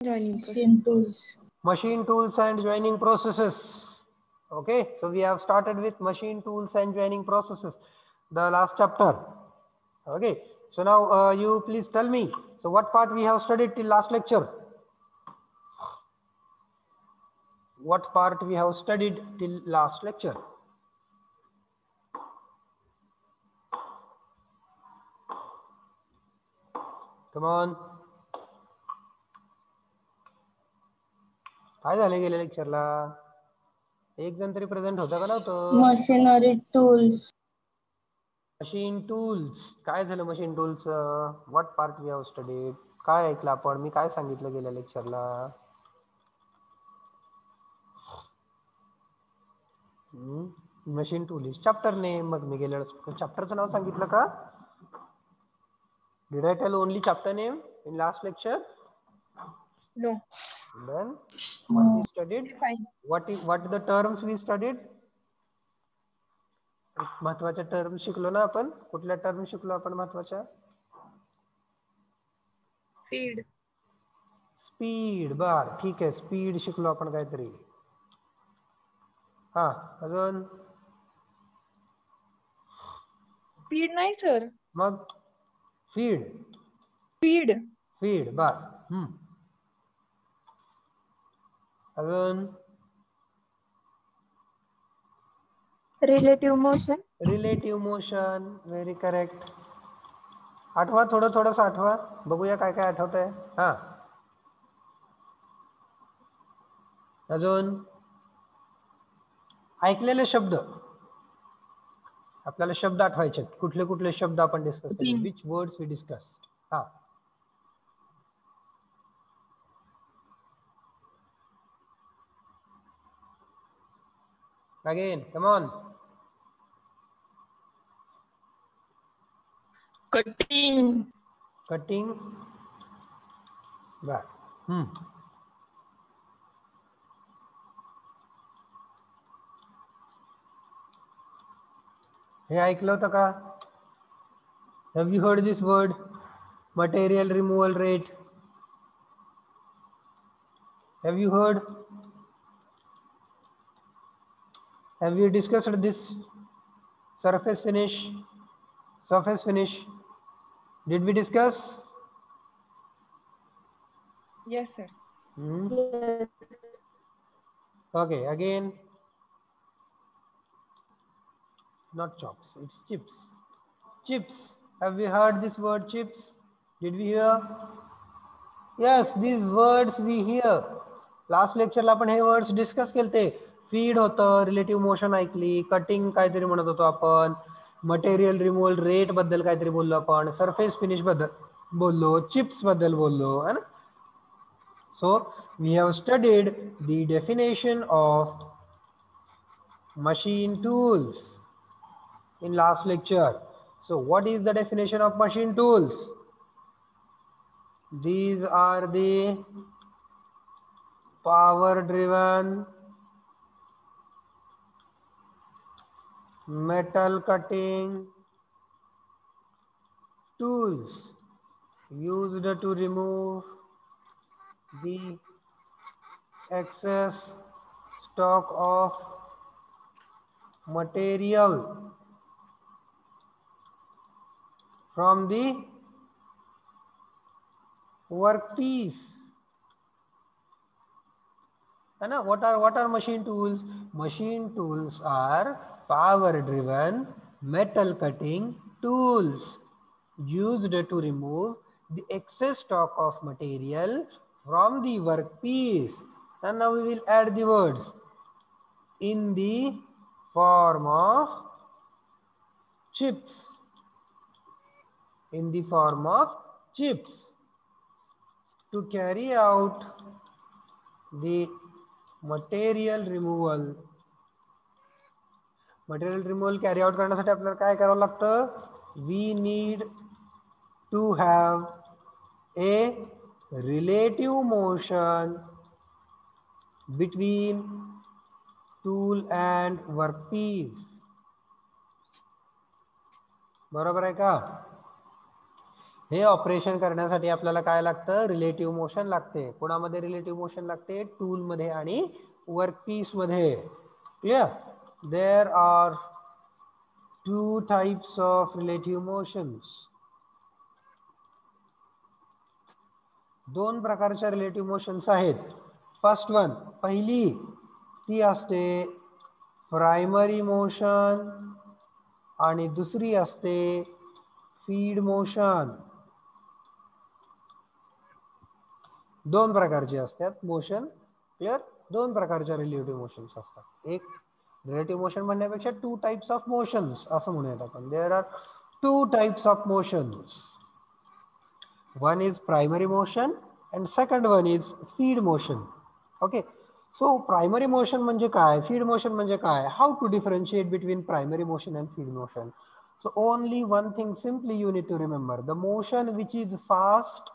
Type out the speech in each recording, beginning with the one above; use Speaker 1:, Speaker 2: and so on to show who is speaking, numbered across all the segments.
Speaker 1: Machine tools.
Speaker 2: Machine tools and joining processes. Okay, so we have started with machine tools and joining processes, the last chapter. Okay, so now you please tell me, so what part we have studied till last lecture? What part we have studied till last lecture? Come on. काय झालं गेल्या लेक्चरला? एक जण तरी present होता का नव्हतं?
Speaker 1: Machinery tools.
Speaker 2: Machine tools. काय झालं machine tools? What part we have studied? काय ऐकलं आपण? मी काय सांगितलं गेल्या लेक्चरला? Machine tool is chapter name. मग मी गेल्या चॅप्टरचं नाव सांगितलं का? Did I tell only chapter name in last lecture?
Speaker 3: No.
Speaker 2: Then what we studied?
Speaker 3: Fine.
Speaker 2: What the terms we studied? महत्वाच्या टर्म शिकलो ना आपण. कुठल्या टर्म शिकलो आपण महत्वाच्या?
Speaker 3: Feed.
Speaker 2: स्पीड. बर ठीक आहे, स्पीड शिकलो आपण काहीतरी. हा अजून?
Speaker 3: Feed नाही सर.
Speaker 2: मग फीड.
Speaker 3: Feed.
Speaker 2: फीड बर. अजून?
Speaker 3: Relative motion.
Speaker 2: Relative motion. Very correct. आठवा, थोडस आठवा, बघूया काय काय आठवत आहे. हा अजून? ऐकलेले शब्द. आपल्याला शब्द आठवायचे. कुठले कुठले शब्द आपण डिस्कस केले? Which words we discuss? हा again come on.
Speaker 3: Cutting.
Speaker 2: Cutting. बर. हे ऐकलं होतं का? Have you heard this word? Material removal rate. Have you heard? Have you discussed this? Surface finish. Surface finish. Did we discuss?
Speaker 3: Yes, sir.
Speaker 1: Yes.
Speaker 2: Okay, again. Not chops, it's chips. Chips. Have we heard this word chips? Did we hear? Yes, these words we hear. Last lecture ला आपण हे words discuss केलते. Feed होतं, relative motion ऐकली, cutting काहीतरी म्हणत होतो आपण, मटेरियल रिमूव्हल रेट बद्दल काहीतरी बोललो आपण, सरफेस फिनिश बद्दल बोललो, चिप्स बद्दल बोललो है ना. So we have studied the definition of machine tools in last lecture. So what is the definition of machine tools? These are the power driven metal cutting tools used to remove the excess stock of material from the workpiece. And what are machine tools? Machine tools are power driven metal cutting tools used to remove the excess stock of material from the workpiece. And now we will add the words in the form of chips. In the form of chips to carry out the material removal. Material removal carry out करण्यासाठी आपल्याला काय करावं लागतं? We need to have a relative motion between tool and workpiece. बरोबर आहे का? हे operation करण्यासाठी आपल्याला काय लागतं, रिलेटिव्ह मोशन लागते. कोणामध्ये रिलेटिव्ह मोशन लागते, टूल मध्ये आणि वर्कपीस मध्ये. Clear. There are two types of relative motions. दोन प्रकारच्या रिलेटिव्ह मोशन्स आहेत. फर्स्ट वन, पहिली ती असते प्रायमरी मोशन आणि दुसरी असते फीड मोशन. दोन प्रकारचे असतात मोशन. क्लियर. दोन प्रकारच्या रिलेटिव्ह मोशन्स असतात. एक रिलेटिव्ह मोशन म्हणण्यापेक्षा टू टाइप्स ऑफ मोशन्स असं म्हणूयात आपण. There are two types of motions. One is primary motion and second one is feed motion. Okay, so primary motion म्हणजे काय, feed motion म्हणजे काय, how to differentiate between primary motion and feed motion? So only one thing simply you need to remember, the motion which is fast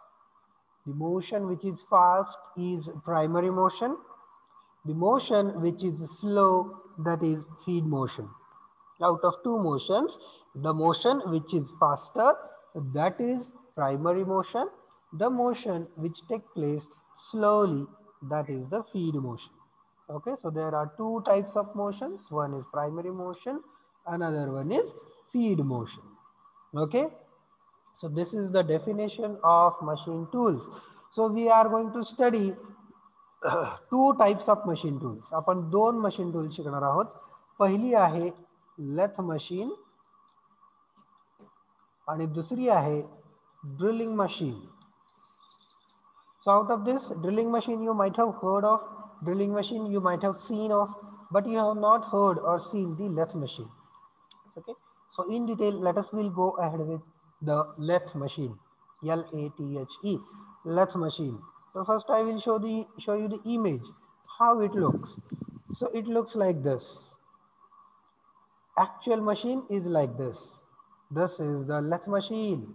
Speaker 2: is primary motion. The motion which is slow, that is feed motion. Out of two motions, the motion which is faster, that is primary motion. The motion which takes place slowly, that is the feed motion. Okay, so there are two types of motions. One is primary motion, another one is feed motion. Okay, so this is the definition of machine tools. So we are going to study two types of machine tools. आपण दोन machine tools शिकणार आहोत. पहिली आहे lathe machine आणि दुसरी आहे drilling machine. So out of this, drilling machine you might have heard of, drilling machine you might have seen of, but you have not heard or seen the lathe machine. Okay, so in detail, let us will go ahead with the lathe machine. L-A-T-H-E, lathe machine. So first I will show you the image, how it looks. So it looks like this. Actual machine is like this. This is the lathe machine.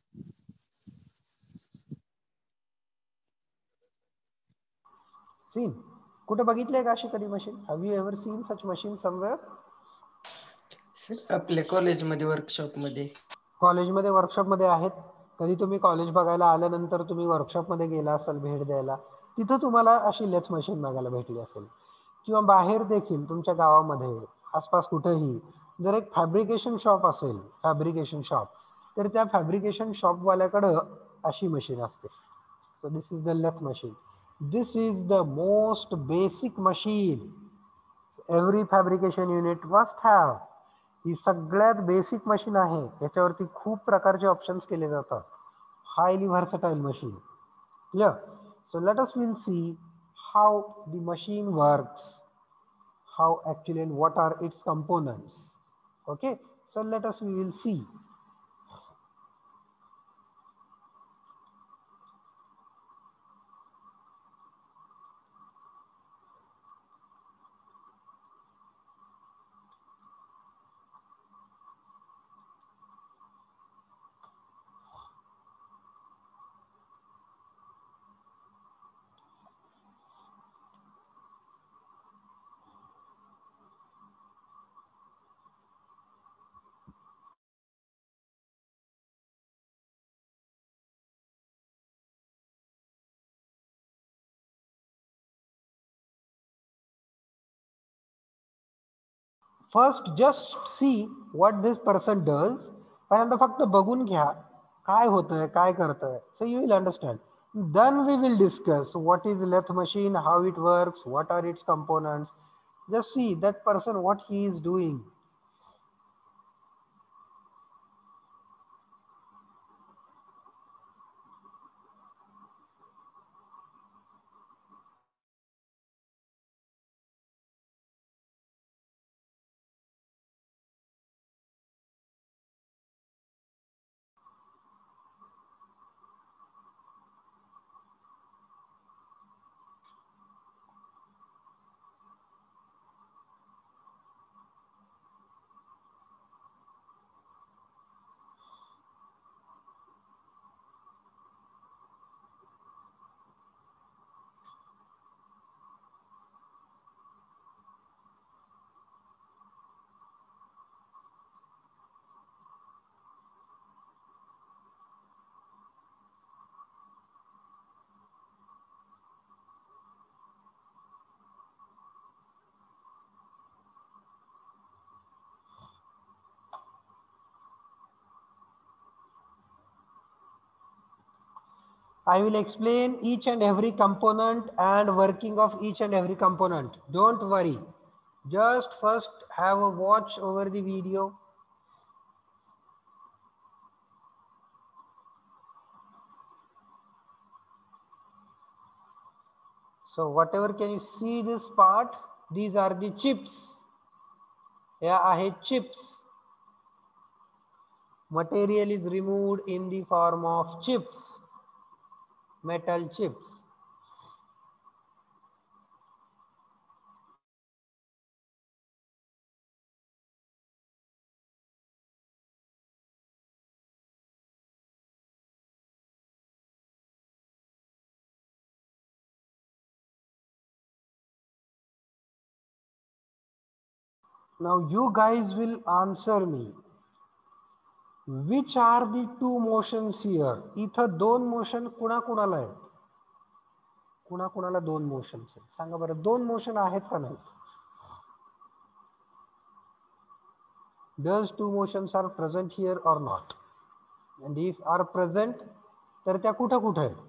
Speaker 2: Seen? कुठे बघितले का अशी कधी machine? Have you ever seen such machine somewhere?
Speaker 4: आपल्या कॉलेजमध्ये वर्कशॉपमध्ये.
Speaker 2: कॉलेजमध्ये वर्कशॉपमध्ये आहेत. कधी तुम्ही कॉलेज बघायला आल्यानंतर तुम्ही वर्कशॉपमध्ये गेला असाल भेट द्यायला, तिथं तुम्हाला अशी लेथ मशीन बघायला भेटली असेल. किंवा बाहेर देखील तुमच्या गावामध्ये आसपास कुठेही जर एक फॅब्रिकेशन शॉप असेल, फॅब्रिकेशन शॉप, तर त्या फॅब्रिकेशन शॉपवाल्याकडं अशी मशीन असते. So this is the lathe machine. This is the most basic machine every fabrication unit must have. ही सगळ्यात बेसिक मशीन आहे. याच्यावरती खूप प्रकारचे ऑप्शन्स केले जातात. Highly versatile machine. Clear. So let us will see how the machine works, how actually and what are its components. Okay, so let us we will see. First just see what this person does. पहिल्यांदा फक्त बघून घ्या काय होतंय, काय करतंय. So you will understand. Then we will discuss what is lathe machine, how it works, what are its components. Just see that person what he is doing. I will explain each and every component and working of each and every component. Don't worry. Just first have a watch over the video. So whatever can you see this part, these are the chips. Yeah, I hate chips. Material is removed in the form of chips, metal chips. Now you guys will answer me. Which are the two motions here? इथं दोन motion कुणाकुणाला आहेत? कुणाकुणाला दोन motions आहेत? सांगा बरं, दोन motion आहेत का नाही? Does two motions are present here or not? And if are present, तर त्या कुठं कुठं आहेत?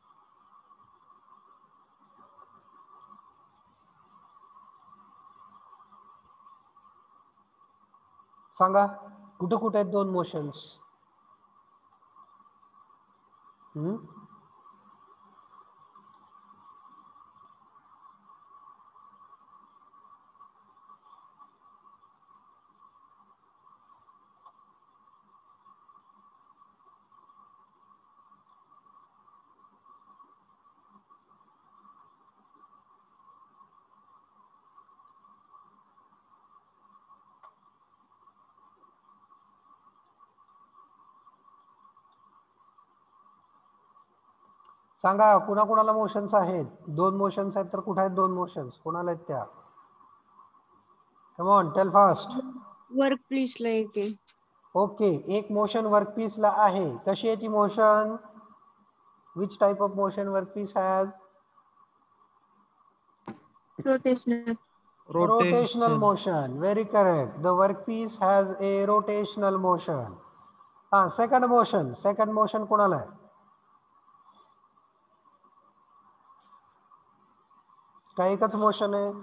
Speaker 2: सांगा, कुठं कुठं आहेत दोन मोशन्स? सांगा, कुणाकुणाला मोशन्स आहेत? दोन मोशन्स आहेत तर कुठे आहेत दोन मोशन्स? कोणाला आहेत त्या? Come on, tell fast.
Speaker 5: Work piece ला एक आहे.
Speaker 2: ओके, एक मोशन वर्कपीस ला आहे. कशी आहे ती motion? Which type of motion workpiece has? Rotational motion. Very correct. The workpiece has a rotational motion. Second motion. Second motion कोणाला आहे? का एकच मोशन आहे?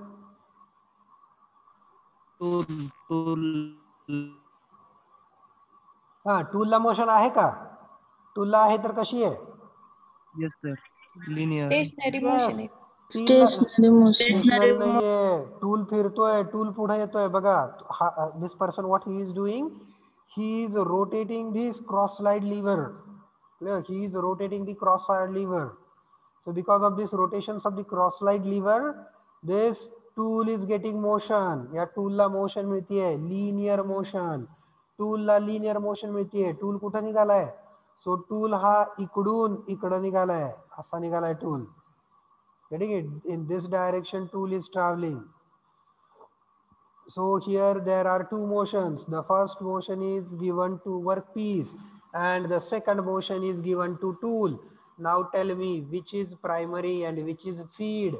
Speaker 2: टूलला मोशन आहे का? टूलला आहे तर कशी आहे?
Speaker 4: Yes sir, linear.
Speaker 3: Stationary motion आहे.
Speaker 2: स्टेशनरी नाहीये. टूल फिरतोय, टूल पुढे येतोय. बघा, this person what he is doing, he is rotating this cross slide lever. Look, he is rotating the cross slide lever. So because of this rotations of the cross slide lever, this tool is getting motion. या tool ला motion मिळतीये, linear motion. tool ला linear motion मिळतीये. tool कुठं निघालाय? So tool हा इकडून इकडं निघालाय, असा निघालाय tool. Getting it? In this direction tool is traveling. So here there are two motions. The first motion is given to workpiece and the second motion is given to tool. Now tell me which is primary and which is feed?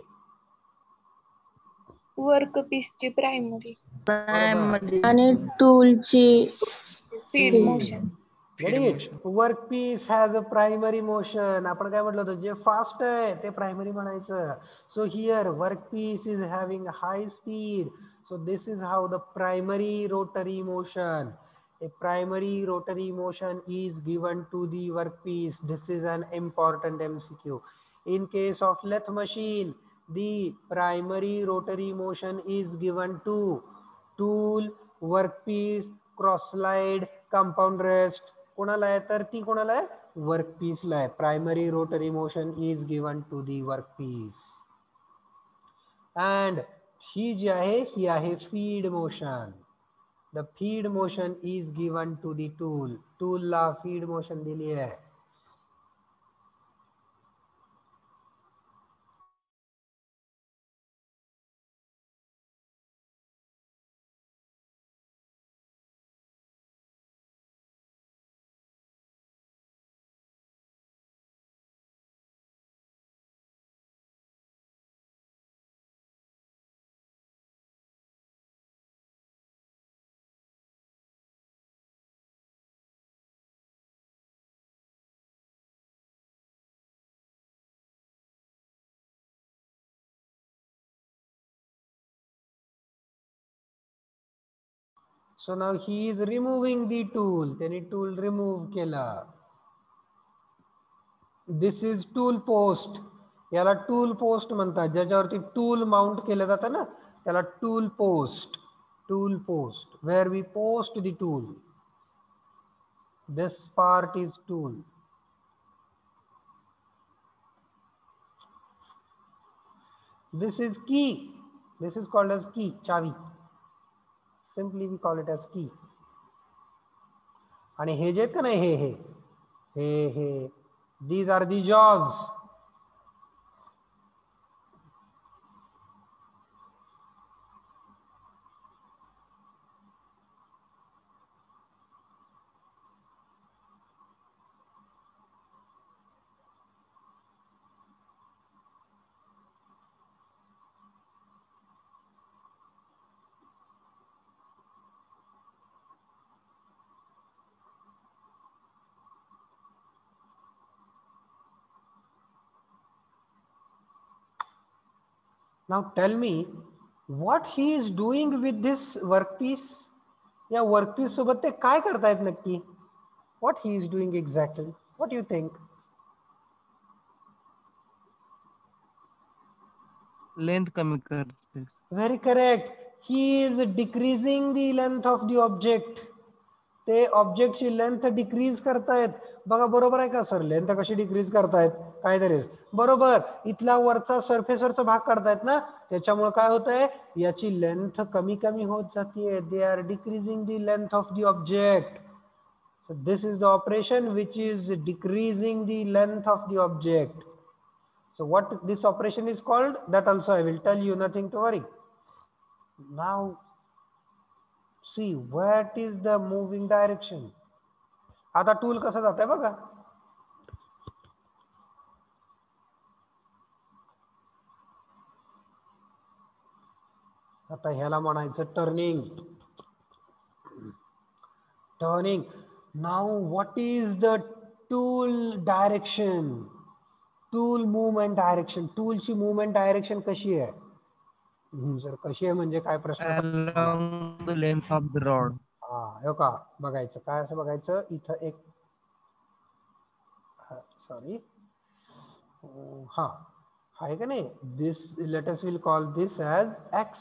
Speaker 3: Work पीसची primary,
Speaker 1: आणि टूलची
Speaker 3: feed motion.
Speaker 2: Getting it? Workpiece has a primary motion. आपण काय म्हटलं होतं, जे fast आहे ते primary म्हणायचं. So here workpiece is having high speed. So this is how the primary rotary motion. A primary rotary motion is given to the workpiece. This is an important MCQ. In case of lathe machine, the primary rotary motion is given to tool, workpiece, cross slide, compound rest. कोणाला आहे तर ती कोणाला आहे? Workpiece ला आहे. Primary rotary motion is given to the workpiece. And ही जी आहे ही आहे feed motion. The feed motion is given to the tool. टूल ला फीड मोशन दिली आहे. So now he is removing the tool. त्यांनी tool remove केला. This is tool post. याला tool post म्हणतात. ज्याच्यावरती tool mount केलं जातं ना, त्याला tool post. Tool post, where we post the tool. This part is tool. This is key. This is called as key, chavi. Simply we call it as key. आणि हे जे आहेत का नाही, हे these are the jaws. Now tell me what he is doing with this workpiece. या workpiece सोबत ते काय करतायत नक्की? What he is doing exactly? What do you think?
Speaker 4: Length कमी करते.
Speaker 2: Very correct. He is decreasing the length of the object. ते ऑब्जेक्टची length decrease करतायत. बघा बरोबर आहे का सर? लेंथ कशी डिक्रीज करतायत? काहीतरी बरोबर. इथला वरचा सरफेसवरचा भाग काढतायत ना, त्याच्यामुळे काय होतंय, याची लेंथ कमी कमी होत जाते. They are decreasing the length of the object. So this is the operation which is decreasing the length of the object. So what this operation is called, that also I will tell you, nothing to worry. Now see what is the moving direction. आता tool कसं जात आहे बघा. आता ह्याला म्हणायचं turning. Turning. Now what is the tool direction? Tool movement direction. Tool ची movement direction कशी आहे? सर कशी आहे म्हणजे काय प्रश्न?
Speaker 4: Along the length of the rod.
Speaker 2: हे का बघायचं काय असं बघायचं इथं एक सॉरी आहे का नाही, this let us will call this as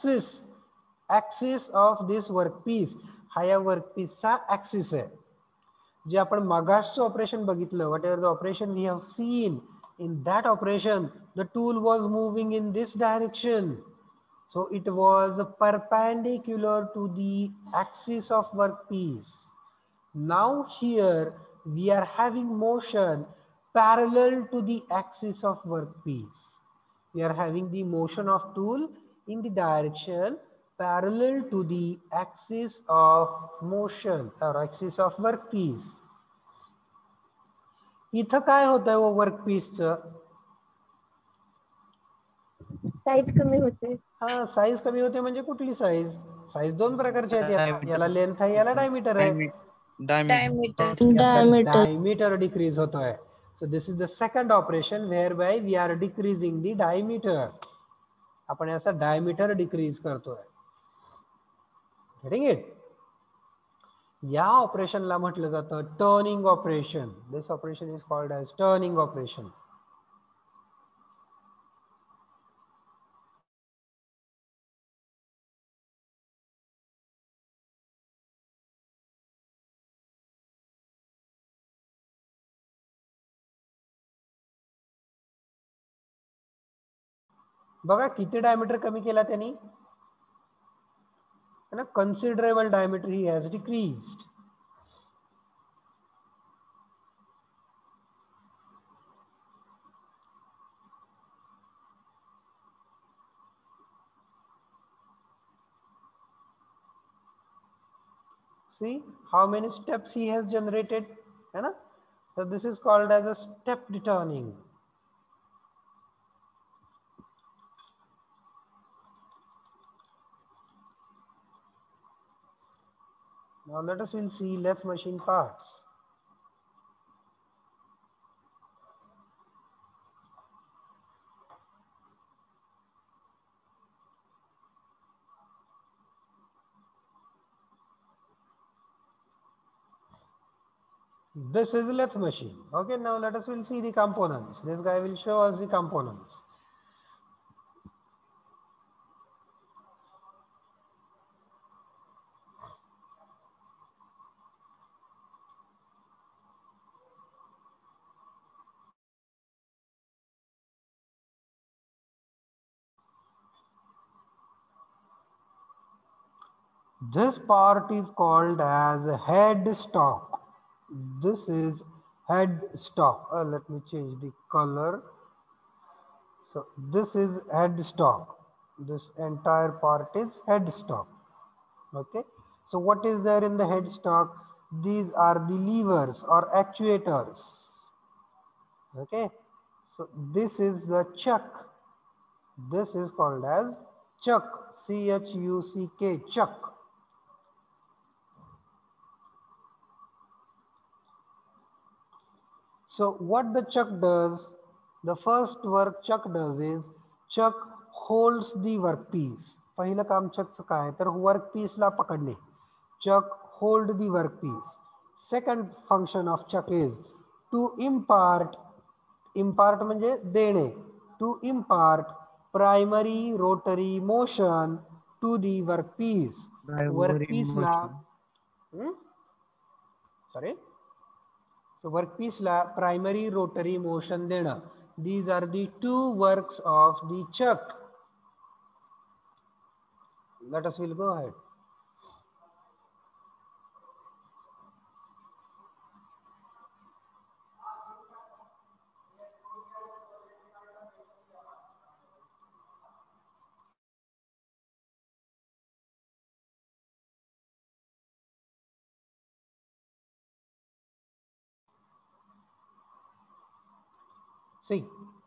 Speaker 2: axis of this workpiece. हा या वर्कपीसचा ऍक्सिस आहे. जे आपण मगासचं ऑपरेशन बघितलं, whatever the operation we have seen, in that operation the tool was moving in this direction. So it was perpendicular to the axis of workpiece. Now here we are having motion parallel to the axis of workpiece. We are having the motion of tool in the direction parallel to the axis of motion or axis of workpiece. इथं काय होतंय वो वर्कपीसचं?
Speaker 5: Size कमी होते.
Speaker 2: हा size कमी होते म्हणजे कुठली साईज? साईज दोन प्रकारच्या आहेत. याला लेंथ आहे, याला डायमीटर आहे.
Speaker 3: Diameter.
Speaker 2: डायमीटर डिक्रीज होतोय. So this is the second operation where by we are decreasing the diameter. आपण याचा डायमीटर डिक्रीज करतोय. Getting it? या ऑपरेशनला म्हटलं जातं turning operation. This operation is called as turning operation. बघा किती डायमीटर कमी केला त्यांनी? Considerable diameter he has decreased. See how many steps he has generated, है ना? So this is called as a step turning. Now let us will see lathe machine parts. This is lathe machine. Okay, now let us will see the components. This guy will show us the components. This part is called as headstock. This is headstock. Let me change the color. So this is headstock. This entire part is headstock. Okay. So what is there in the headstock? These are the levers or actuators. Okay. So this is the chuck. This is called as chuck. C-H-U-C-K, chuck. So what the chuck does, the first work chuck does is chuck holds the workpiece. पहिलं काम chuckचं काय तर workpiece ला पकडणे. Chuck hold the workpiece. Second function of chuck is to impart म्हणजे देणे. To impart primary rotary motion to the workpiece.
Speaker 4: Primary
Speaker 2: Workpiece La sorry. So workpiece La primary rotary motion देणं. These are the two works of the chuck. Let us will go ahead. See,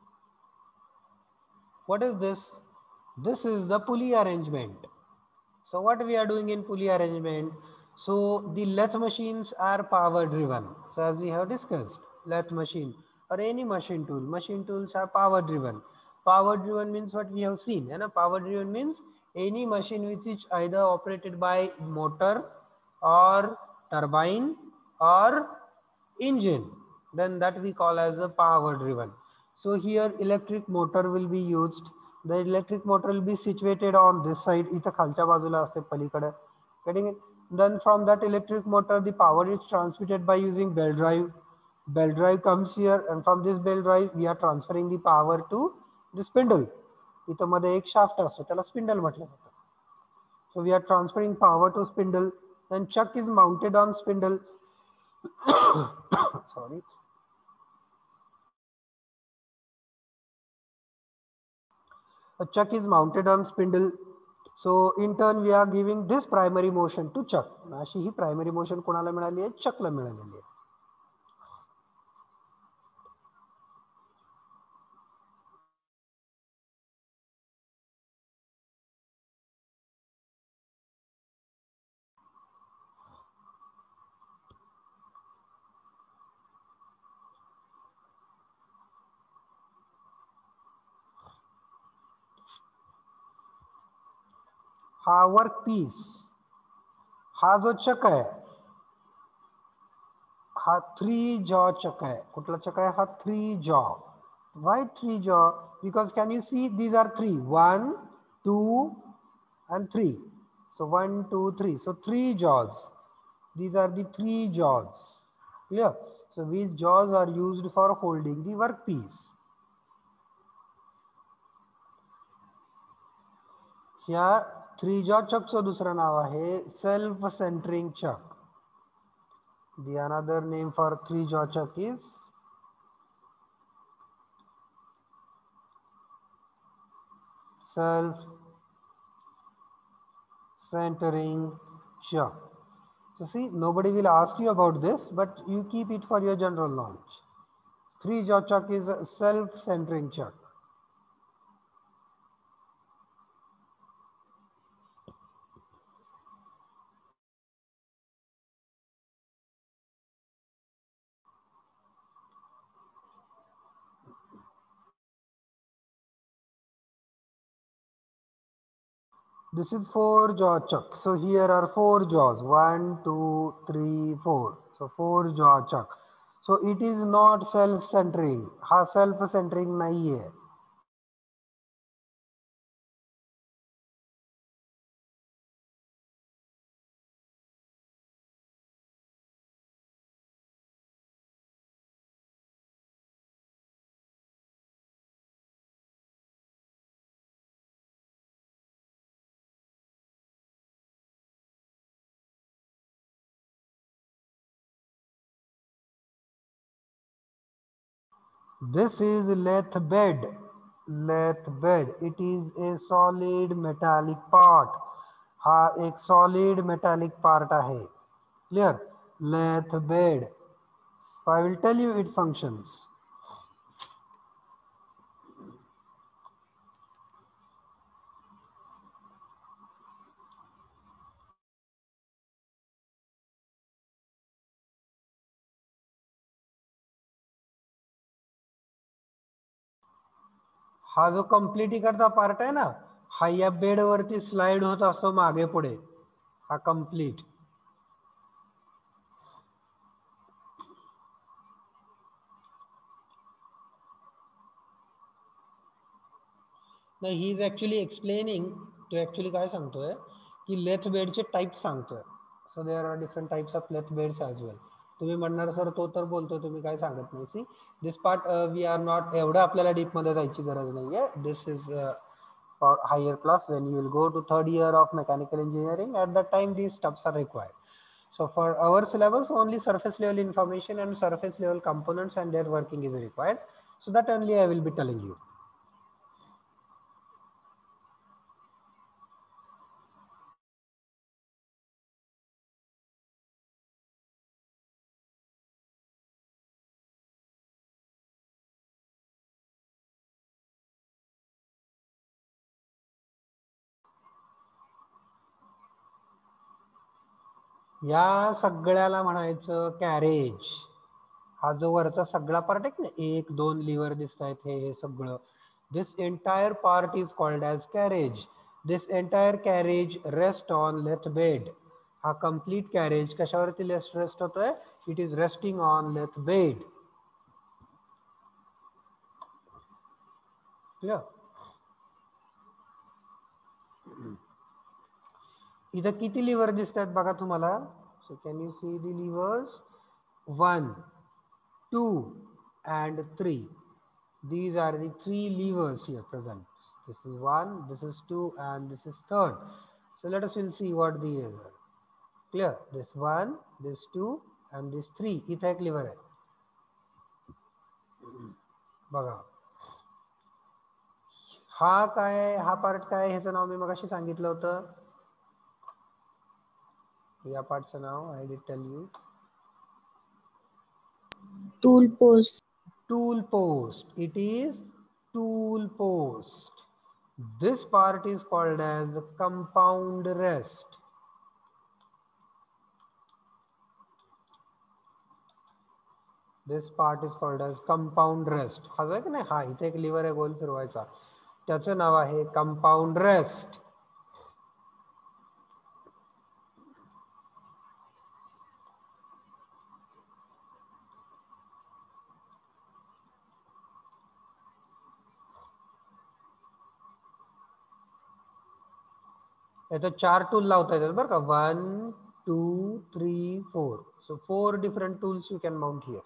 Speaker 2: what is this? This is the pulley arrangement. So what we are doing in pulley arrangement? So the lathe machines are power driven. So as we have discussed, lathe machine or any machine tools are power driven. Power driven means what we have seen. And power driven means any machine which is either operated by motor or turbine or engine, then that we call as a power driven. So here electric motor will be used. The electric motor will be situated on this side. इथं खालच्या बाजूला असते पलीकडे. Getting it? Then from that electric motor, the power is transmitted by using belt drive. Belt drive comes here, and from this belt drive, we are transferring the power to the spindle. इथं मध्ये एक shaft असतो, त्याला spindle म्हटलं जातं. So we are transferring power to spindle. Then chuck is mounted on spindle. Sorry. A chuck is mounted on spindle. So in turn we are giving this primary motion to chuck. अशी ही primary motion कोणाला मिळाली आहे? chuck ला मिळालेली आहे. हा work piece, हा जो चक आहे हा 3 jaw चक आहे. कुठला चक आहे हा? 3 jaw. Why 3 jaw? Because can you see these are 3, 1, 2 and 3. So 1, 2, 3. So 3 jaws. These are the 3 jaws. Clear? So these jaws are used for holding the workpiece. ह्या 3 jaw chuckचं दुसरं नाव आहे self centering chuck. The another name for 3 jaw chuck is self centering chuck. So see, nobody will ask you about this, but you keep it for your general knowledge. 3 jaw chuck is a self centering chuck. This is 4 jaw chuck. So here are 4 jaws. 1, 2, 3, 4. So 4 jaw chuck. So it is not self centering, हा self centering नाहीये. This is lath bed. Lath bed. It is a solid metallic part. हा एक solid metallic part आहे. Clear? Lath bed. So I will tell you its functions. हा जो complete इकडचा part आहे ना, हा या बेड वरती स्लाइड होत असतो मागे पुढे. हा कंप्लीट. नाही, ही इज ऍक्च्युअली एक्सप्लेनिंग. तो ऍक्च्युअली काय सांगतोय की लेथ बेडचे टाइप्स सांगतोय. So there are different types of lathe beds as well. तुम्ही म्हणणार सर तो तर बोलतोय, तुम्ही काय सांगत नाही. See this part we are not, एवढं आपल्याला डीप मध्ये जायची गरज नाहीये. This is for higher class. When you will go to third year of mechanical engineering, at that time these stuffs are required. So for our syllabus, only surface level information and surface level components and their working is required. So that only I will be telling you. या सगळ्याला म्हणायचं carriage. हा जो वरचा सगळा part आहे ना, एक दोन लिव्हर दिसत आहेत, हे सगळं, this entire part is called as carriage. This entire carriage rest on lathe bed. हा कम्प्लीट कॅरेज कशावरती रेस्ट होतोय? It is resting on lathe bed. इथं किती लिव्हर दिसत आहेत बघा तुम्हाला. So can you see the levers? 1, 2 and 3. These are the 3 levers here present. This is 1, this is 2 and this is 3rd. So let us will see what these are. Clear? This 1, this 2 and this 3. इथं एक liver आहे बघा. हा काय, हा part काय, ह्याचं नाव मी मगाशी सांगितलं होतं. या पार्टचं नाव I did tell you.
Speaker 1: tool post.
Speaker 2: Tool post. It is tool post. This part is called as compound rest. This part is called as compound rest. हा जो आहे की नाही, हा इथे एक लिव्हर आहे गोल फिरवायचा, त्याचं नाव आहे कंपाऊंड रेस्ट. याच्यात 4 टूल लावता येतात बरं का. 1, 2, 3, 4. So 4 different tools you can mount here.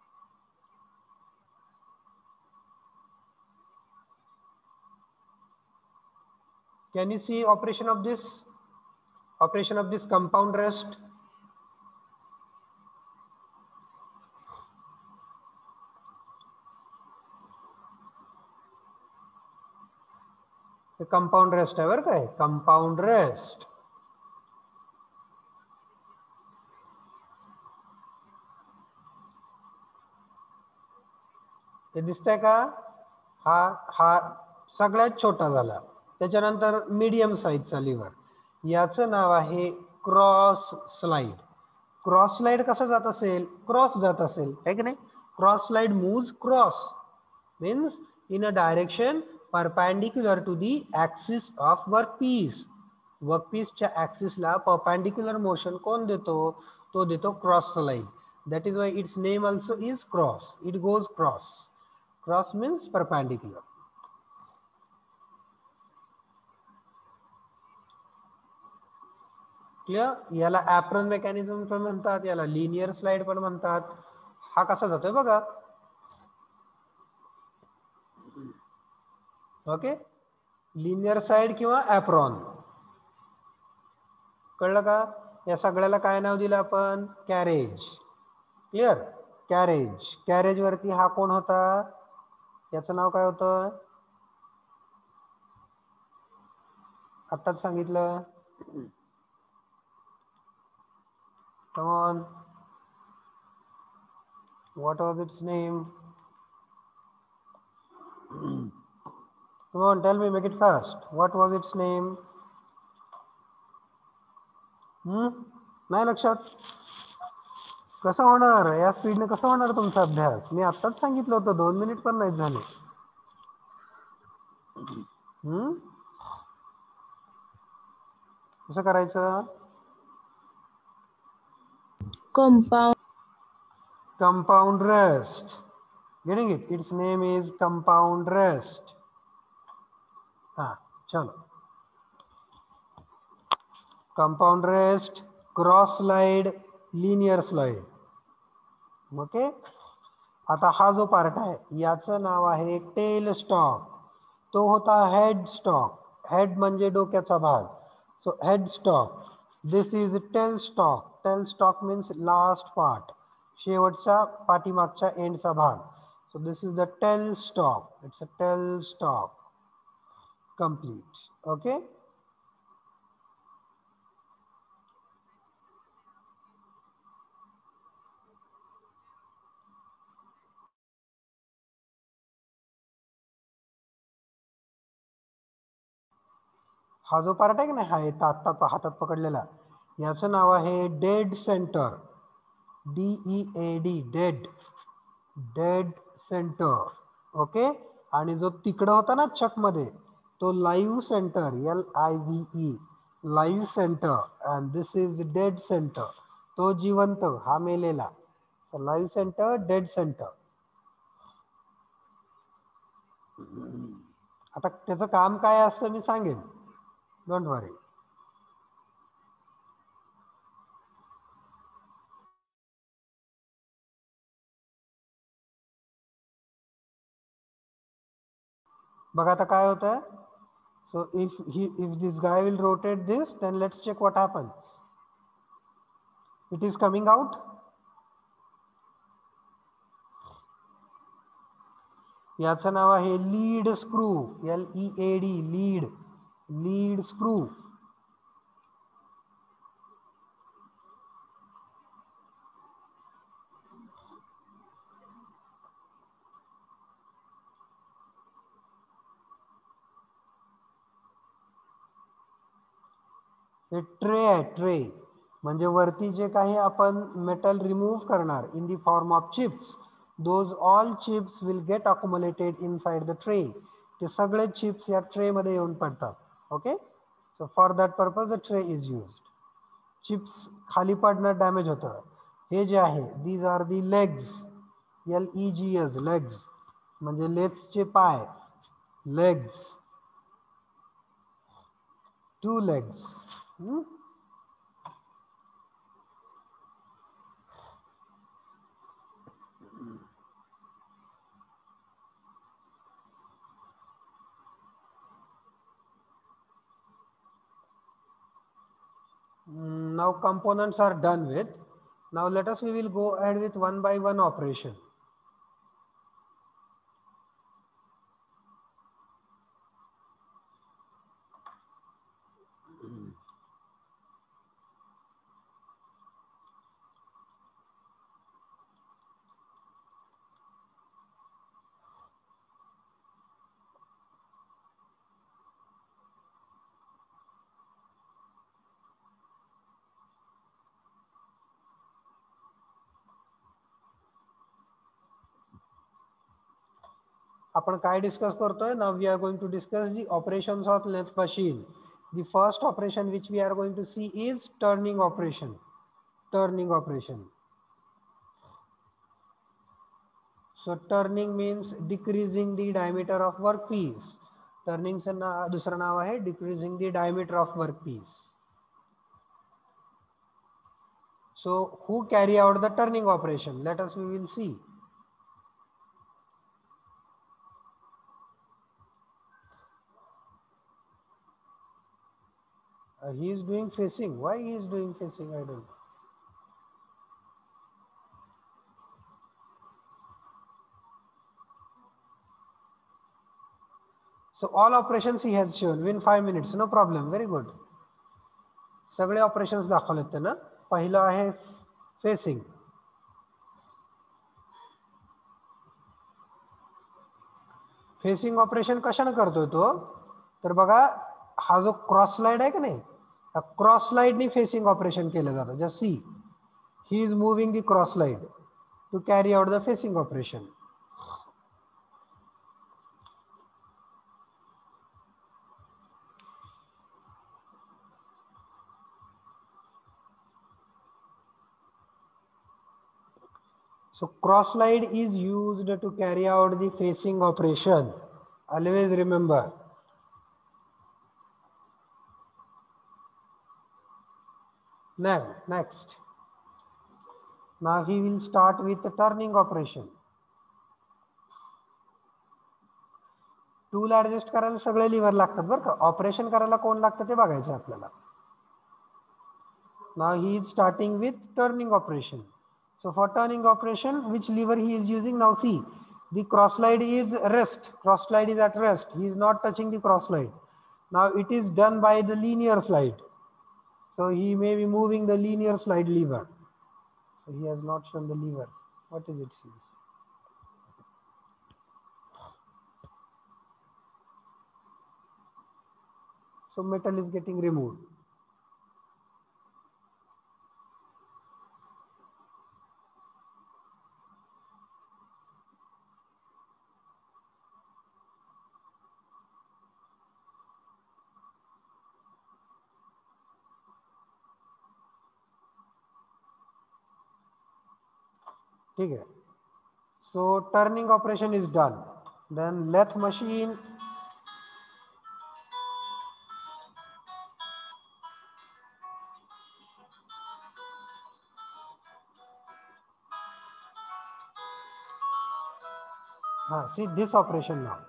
Speaker 2: Can you see operation of this? Operation of this compound rest? Compound rest आहे बरं काय, कंपाऊंड रेस्ट. ते दिसतंय का? हा हा सगळ्यात छोटा झाला. त्याच्यानंतर मीडियम साईजचा लिव्हर, याचं नाव आहे क्रॉस स्लाइड. क्रॉस स्लाइड कसं जात असेल? क्रॉस जात असेल आहे की नाही. Cross slide moves cross, means in a direction perpendicular to the axis of workpiece. वर्कपीसच्या ऍक्सिसला परपेंडिक्युलर मोशन कोण देतो? तो देतो cross slide. That is why its name also is cross. It goes cross. Cross means perpendicular. Clear? याला apron mechanism पण म्हणतात, याला लिनियर स्लाइड पण म्हणतात. हा कसा जातोय बघा. ओके, लिनियर साइड किंवा ॲप्रॉन. कळलं का? या सगळ्याला काय नाव दिलं आपण? कॅरेज. क्लियर? कॅरेज. कॅरेज वरती हा कोण होता? याचं नाव काय होतं? आत्ताच सांगितलं. Come on. What was its name? Come on, tell me, make it fast. What was its name? नाही लक्षात? कसं होणार? या स्पीडने कसं होणार तुमचा अभ्यास? मी आत्ताच सांगितलं होतं, 2 मिनिट पण नाही झाले. कसं करायचं? Compound rest. Getting it? Its name is compound rest. हाँ, चलो. Compound rest, cross slide, linear slide. Okay. आता हा जो पार्ट आहे याचं नाव आहे टेल स्टॉक. तो होता हेड स्टॉक. हेड म्हणजे डोक्याचा भाग. So head stock. This is tail stock. Tail stock means last part, शेवटच्या पाठीमागच्या एंडचा भाग. So this is the tail stock. It's a tail stock. Complete. Okay. हा जो पार्ट आहे की नाही, हा येतं आत्ता हातात पकडलेला, याचं नाव आहे dead centre. DEAD, dead. Dead centre. Okay. आणि जो तिकडं होता ना चकमध्ये, तो live centre. LIVE, live centre. And this is dead centre. तो जिवंत, हा मेलेला. Live centre, dead centre. आता त्याचं काम काय असतं मी सांगेन, डोंट वरी. बघा आता काय होतं. So if this guy will rotate this, then let's check what happens. It is coming out. याचं नाव आहे lead screw. LEAD, lead. Lead screw. हे ट्रे आहे. ट्रे म्हणजे वरती जे काही आपण मेटल रिमूव्ह करणार in the form of chips, those all chips will get accommodated inside the tray. ते सगळे चिप्स या ट्रे मध्ये येऊन पडतात. Okay. So for that purpose the tray is used. Chips खाली पडणं डॅमेज होतं. हे जे आहे, these are the legs. LEGS, legs म्हणजे लेग्सचे पाय. Legs. 2 legs. Now components are done with. Now let us, we will go ahead with one by one operation. आपण काय डिस्कस करतोय? Now we are going to discuss the operations of lathe machine. The first operation which we are going to see is turning operation. Turning operation. So turning means decreasing the diameter of workpiece. Turning चं दुसरं नाव आहे decreasing the diameter of workpiece. So who carry out the turning operation? Let us, we will see. He is doing facing. Why he is doing facing? I don't know. So all operations he has shown within 5 minutes. No problem. Very good. सगळे operations दाखवलेत त्यानं. पहिलं आहे facing. Facing operation कशाने करतोय तो? तर बघा हा जो क्रॉस स्लाइड आहे का नाही, क्रॉस स्लाइडनी फेसिंग ऑपरेशन केलं जातं. Just see, he is moving the cross slide to carry out the facing operation. So cross slide is used to carry out the facing operation. Always remember. Now, next. Now he will start with the turning operation. Tool adjust करायला सगळे liver लागतात बरं का. Operation करायला कोण लागतं ते बघायचं आपल्याला. Now he is starting with turning operation. So for turning operation, which lever he is using? Now see, the cross slide is rest. Cross slide is at rest. He is not touching the cross slide. Now it is done by the linear slide. So he may be moving the linear slide lever. So he has not shown the lever. What is it? So metal is getting removed. ठीक है. So turning operation is done. Then lathe machine. See this operation now.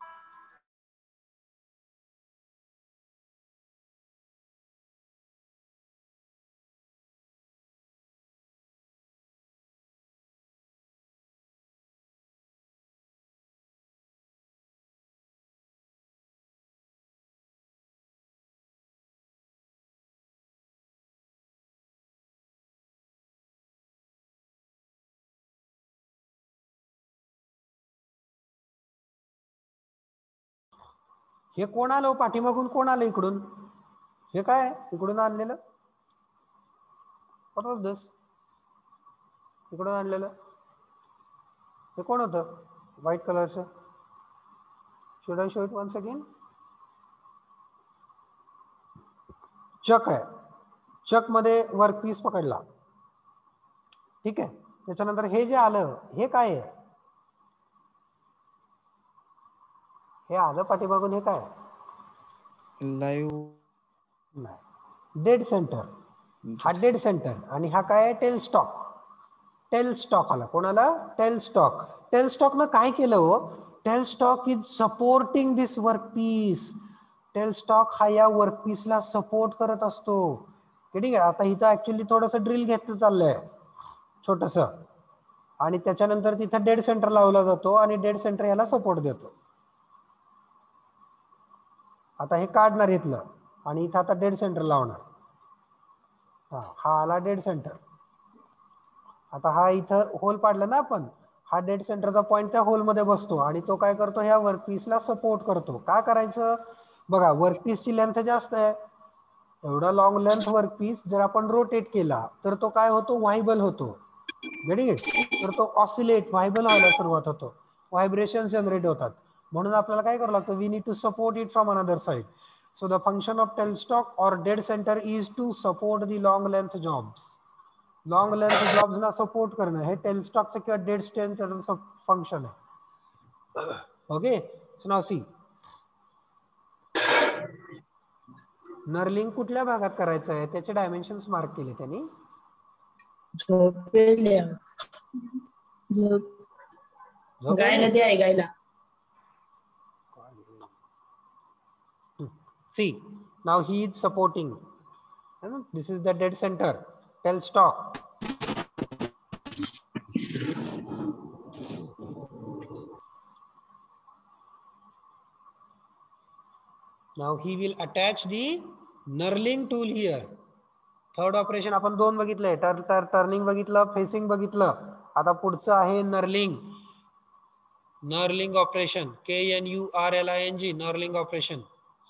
Speaker 2: हे कोण आलं पाठीमागून? कोण आलं इकडून? हे काय इकडून आणलेलं? What was this? इकडून आणलेलं हे कोण होतं व्हाईट कलरचं? Should I show it once again? Chuck आहे. चक मध्ये वर्क पीस पकडला. ठीक आहे. त्याच्यानंतर हे जे आलं हे काय आहे? हे आलं पाठीमागून हे काय?
Speaker 4: लाईव्ह
Speaker 2: नाही, डेड सेंटर. हा डेड सेंटर आणि हा काय आहे? Tell stock. टेल स्टॉक आला. कोणाला? Tell stock. टेल स्टॉक न काय केलं हो? Tail stock is supporting this work piece. Tail stock हा या वर्क पीसला सपोर्ट करत असतो. ठीक आहे. आता इथं ऍक्च्युली थोडस ड्रिल घेतलं चाललंय छोटस, आणि त्याच्यानंतर तिथं डेड सेंटर लावला जातो आणि डेड सेंटर याला सपोर्ट देतो. आता हे काढणार इथलं आणि इथं आता डेड सेंटर लावणार. हा आला डेड सेंटर. आता हा इथं होल पाडला ना आपण, हा डेड सेंटरचा पॉइंट त्या होल मध्ये बसतो आणि तो काय करतो? ह्या वर्कपीसला सपोर्ट करतो. का करायचं? बघा वर्कपीसची लेंथ जास्त आहे. एवढा लॉंग लेंथ वर्कपीस जर आपण रोटेट केला तर तो काय होतो? व्हायबल होतो. तर तो ऑसिलेट व्हायबल व्हायला सुरुवात होतो. व्हायब्रेशन जनरेट होतात. म्हणून आपल्याला काय करावं लागतं? We need to support it from another side. So the function of tail stock or dead center is to support the long length jobs. Long length jobs ना सपोर्ट करणं हे टेल स्टॉकचं किंवा डेड सेंटरचं फंक्शन आहे. Okay, so now see, knurling कुठल्या भागात करायचं आहे त्याचे डायमेन्शन्स मार्क केले त्यांनी.
Speaker 6: गायला द्या आहे गायला.
Speaker 2: See, now he is supporting. This is the dead center. Tell stop. Now he will attach the knurling tool here. Third operation आपण दोन बघितले, टर्निंग बघितलं, फेसिंग बघितलं. आता पुढचं आहे knurling. Knurling operation, KNURLING, knurling operation.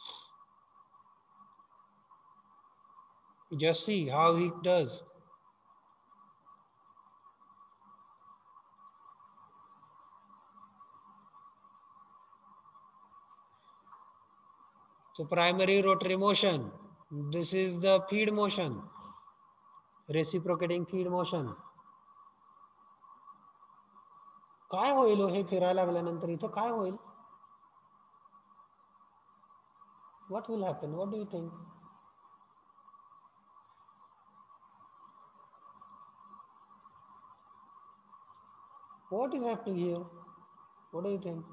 Speaker 2: Just see how he does. So primary rotary motion, this is the feed motion, reciprocating feed motion. काय होईल हे फिरायला लागल्यानंतर इथं काय होईल? What will happen? What do you think? What is happening here? What do you think?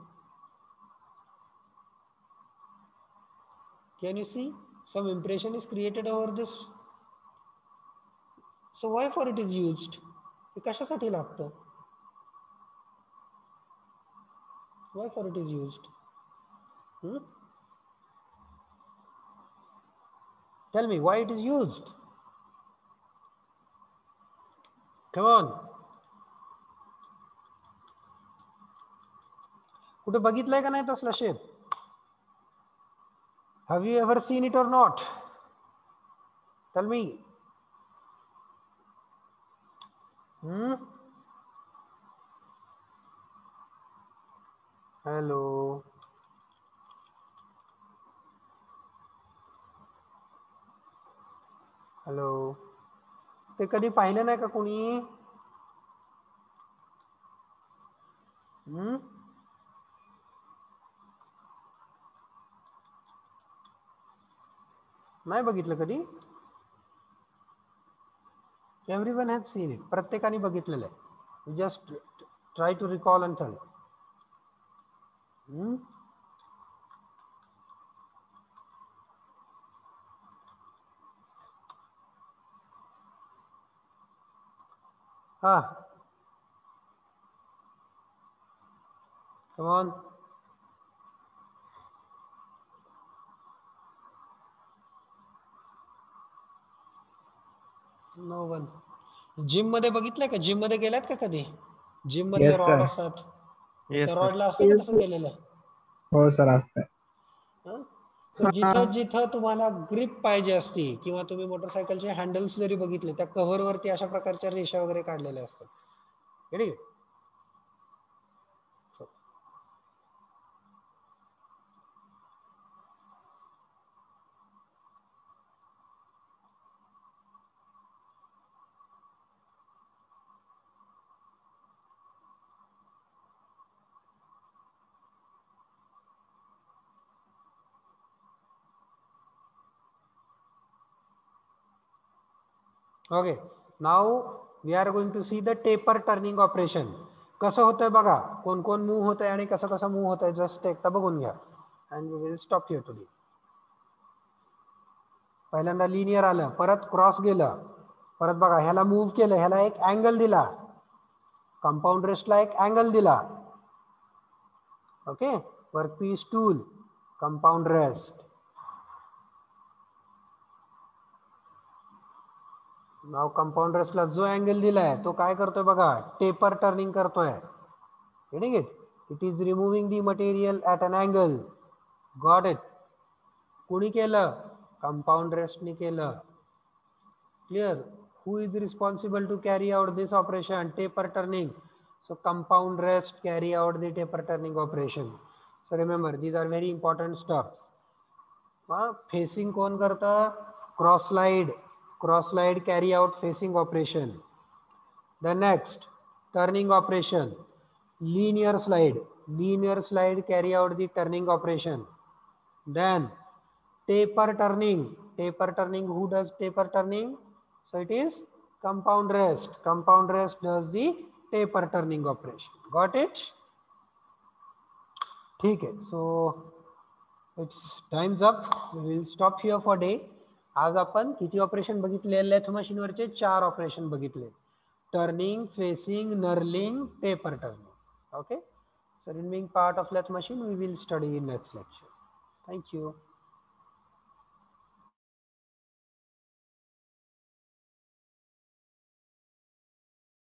Speaker 2: Can you see? Some impression is created over this. So why for it is used? हे कशासाठी लागतं? Why for it is used? Tell me why it is used. Come on. कुठे बघितलंय का नाही तसला shape? Have you ever seen it or not? Tell me. Hello. Hello. ते कधी पाहिलं नाही का कोणी? नाही बघितलं कधी? Everyone has seen it. प्रत्येकाने बघितलेलं आहे. Just try to recall and tell. Come on. No one. Gym मध्ये बघितलंय का? जिम मध्ये गेलात का कधी? जिम मध्ये रॉड असतात. त्या रॉडला असतं का तसं केलेलं?
Speaker 7: हो सर, असतं.
Speaker 2: जिथं जिथं तुम्हाला ग्रिप पाहिजे असती किंवा तुम्ही मोटरसायकलचे हँडल्स जरी बघितले त्या कव्हर वरती अशा प्रकारच्या रेषा वगैरे काढलेल्या असतात. Ready? Okay, now we are going to see the taper turning operation. कसं होतंय बघा, कोण कोण मूव्ह होतंय आणि कसं कसं मूव्ह होतंय जस्ट एकदा बघून घ्या. And we will stop here today. पहिल्यांदा लिनियर आलं, परत क्रॉस गेलं, परत बघा ह्याला मूव्ह केलं, ह्याला एक अँगल दिला, कंपाऊंड रेस्टला एक अँगल दिला. Okay, workpiece tool, compound rest. नाव कंपाऊंड रेस्टला जो अँगल दिलाय तो काय करतोय बघा, टेपर टर्निंग करतोय. Getting it? It is removing the material at an angle. Got it? कुणी केलं? कंपाऊंड रेस्टने केलं. Clear? Who is responsible to carry out this operation, taper turning? So compound rest carry out the taper turning operation. So remember, these are very important steps. Facing कोण करतं? Cross slide. Cross slide carry out facing operation. The next turning operation. linear slide carry out the turning operation. Then taper turning, who does taper turning? So it is compound rest does the taper turning operation. Got it? ठीक है. So it's time's up. We will stop here for day. आज आपण किती operation बघितले lathe machine वरचे? 4 operation बघितले. Turning, facing, knurling, taper turning. Okay, so remaining part of lathe machine we will study in next lecture. Thank you.